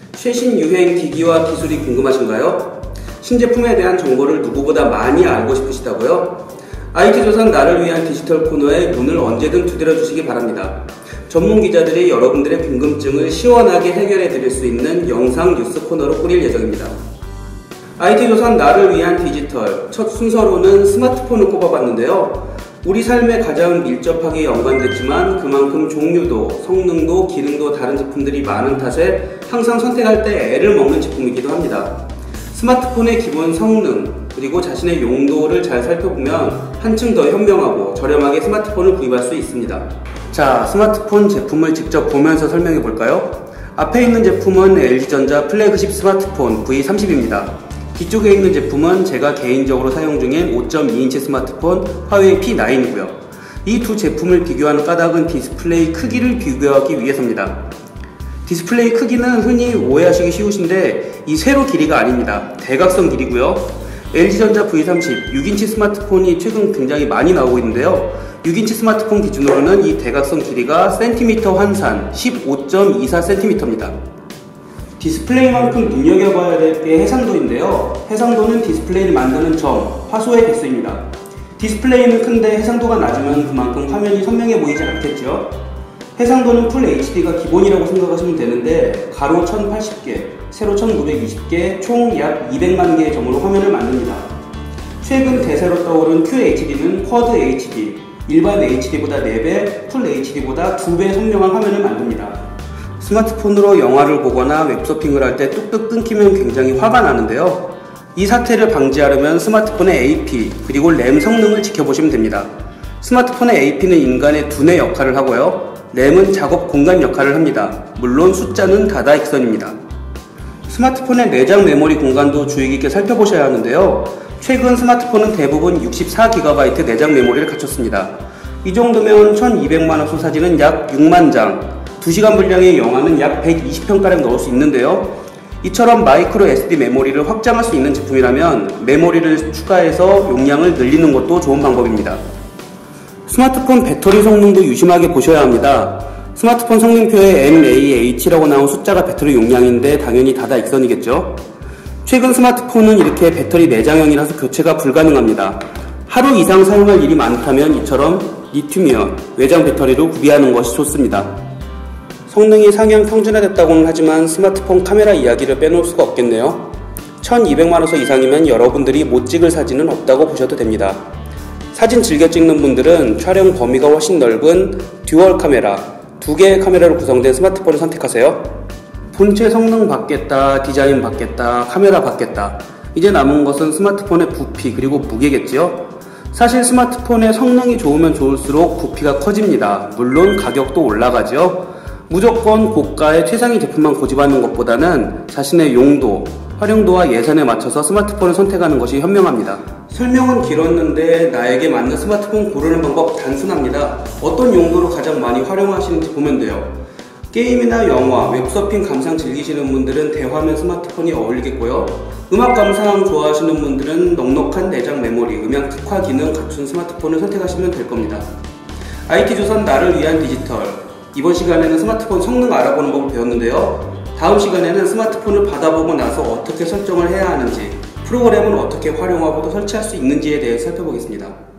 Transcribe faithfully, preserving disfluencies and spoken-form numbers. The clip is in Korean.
최신 유행 기기와 기술이 궁금하신가요? 신제품에 대한 정보를 누구보다 많이 알고 싶으시다고요? 아이티조선 나를 위한 디지털 코너에 문을 언제든 두드려 주시기 바랍니다. 전문 기자들이 여러분들의 궁금증을 시원하게 해결해 드릴 수 있는 영상 뉴스 코너로 꾸릴 예정입니다. 아이티조선 나를 위한 디지털 첫 순서로는 스마트폰을 꼽아봤는데요. 우리 삶에 가장 밀접하게 연관됐지만 그만큼 종류도 성능도 기능도 다른 제품들이 많은 탓에 항상 선택할 때 애를 먹는 제품이기도 합니다. 스마트폰의 기본 성능 그리고 자신의 용도를 잘 살펴보면 한층 더 현명하고 저렴하게 스마트폰을 구입할 수 있습니다. 자, 스마트폰 제품을 직접 보면서 설명해 볼까요? 앞에 있는 제품은 엘지전자 플래그십 스마트폰 브이 삼십입니다. 뒤쪽에 있는 제품은 제가 개인적으로 사용 중인 오 점 이 인치 스마트폰 화웨이 피 나인이고요. 이 두 제품을 비교하는 까닭은 디스플레이 크기를 비교하기 위해서입니다. 디스플레이 크기는 흔히 오해하시기 쉬우신데 이 세로 길이가 아닙니다. 대각선 길이고요. 엘지전자 브이 삼십 육 인치 스마트폰이 최근 굉장히 많이 나오고 있는데요. 육 인치 스마트폰 기준으로는 이 대각선 길이가 센티미터 환산 십오 점 이사 센티미터입니다. 디스플레이만큼 눈여겨봐야 될 게 해상도인데요. 해상도는 디스플레이를 만드는 점, 화소의 개수입니다. 디스플레이는 큰데 해상도가 낮으면 그만큼 화면이 선명해 보이지 않겠죠? 해상도는 풀 에이치디가 기본이라고 생각하시면 되는데 가로 천팔십 개, 세로 천구백이십 개, 총 약 이백만 개의 점으로 화면을 만듭니다. 최근 대세로 떠오른 큐에이치디는 쿼드 에이치디, 일반 에이치디보다 네 배, 풀 에이치디보다 두 배 선명한 화면을 만듭니다. 스마트폰으로 영화를 보거나 웹서핑을 할 때 뚝뚝 끊기면 굉장히 화가 나는데요. 이 사태를 방지하려면 스마트폰의 에이피 그리고 램 성능을 지켜보시면 됩니다. 스마트폰의 에이피는 인간의 두뇌 역할을 하고요. 램은 작업 공간 역할을 합니다. 물론 숫자는 다다익선입니다. 스마트폰의 내장 메모리 공간도 주의 깊게 살펴보셔야 하는데요. 최근 스마트폰은 대부분 육십사 기가바이트 내장 메모리를 갖췄습니다. 이 정도면 천이백만 화소 사진은 약 육만 장, 두 시간 분량의 영화는 약 백이십 편가량 넣을 수 있는데요. 이처럼 마이크로 에스디 메모리를 확장할 수 있는 제품이라면 메모리를 추가해서 용량을 늘리는 것도 좋은 방법입니다. 스마트폰 배터리 성능도 유심하게 보셔야 합니다. 스마트폰 성능표에 엠 에이 에이치라고 나온 숫자가 배터리 용량인데 당연히 다다익선이겠죠. 최근 스마트폰은 이렇게 배터리 내장형이라서 교체가 불가능합니다. 하루 이상 사용할 일이 많다면 이처럼 리튬이온, 외장 배터리로 구비하는 것이 좋습니다. 성능이 상향 평준화됐다고는 하지만 스마트폰 카메라 이야기를 빼놓을 수가 없겠네요. 천이백만 화소 이상이면 여러분들이 못 찍을 사진은 없다고 보셔도 됩니다. 사진 즐겨 찍는 분들은 촬영 범위가 훨씬 넓은 듀얼 카메라, 두 개의 카메라로 구성된 스마트폰을 선택하세요. 본체 성능 받겠다, 디자인 받겠다, 카메라 받겠다. 이제 남은 것은 스마트폰의 부피 그리고 무게겠지요. 사실 스마트폰의 성능이 좋으면 좋을수록 부피가 커집니다. 물론 가격도 올라가죠. 무조건 고가의 최상위 제품만 고집하는 것보다는 자신의 용도, 활용도와 예산에 맞춰서 스마트폰을 선택하는 것이 현명합니다. 설명은 길었는데 나에게 맞는 스마트폰 고르는 방법 단순합니다. 어떤 용도로 가장 많이 활용하시는지 보면 돼요. 게임이나 영화, 웹서핑 감상 즐기시는 분들은 대화면 스마트폰이 어울리겠고요. 음악 감상 좋아하시는 분들은 넉넉한 내장 메모리, 음향 특화 기능 갖춘 스마트폰을 선택하시면 될 겁니다. 아이티조선 나를 위한 디지털, 이번 시간에는 스마트폰 성능 알아보는 법을 배웠는데요. 다음 시간에는 스마트폰을 받아보고 나서 어떻게 설정을 해야 하는지, 프로그램을 어떻게 활용하고 또 설치할 수 있는지에 대해 살펴보겠습니다.